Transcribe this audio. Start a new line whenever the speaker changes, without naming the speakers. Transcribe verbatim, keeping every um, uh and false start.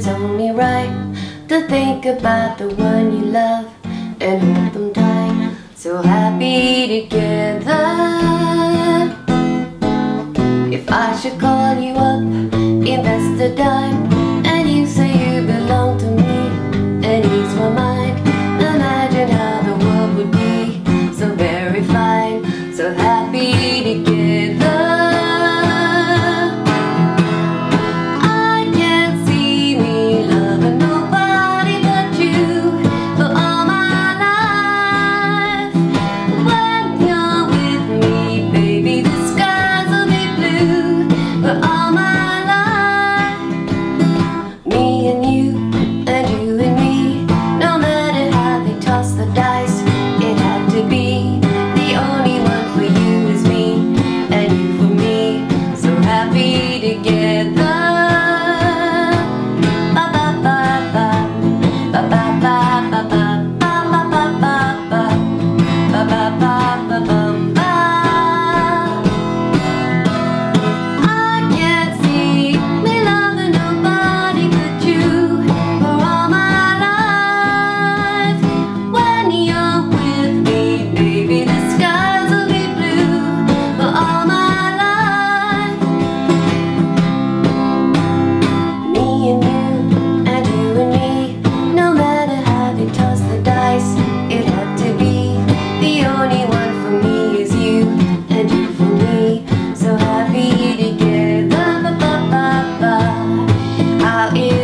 It's only right to think about the one you love and hold them tight. So happy together. If I should call you up, invest a dime, and you say you belong to me and ease my mind, imagine how the world would be so very fine. So happy together. How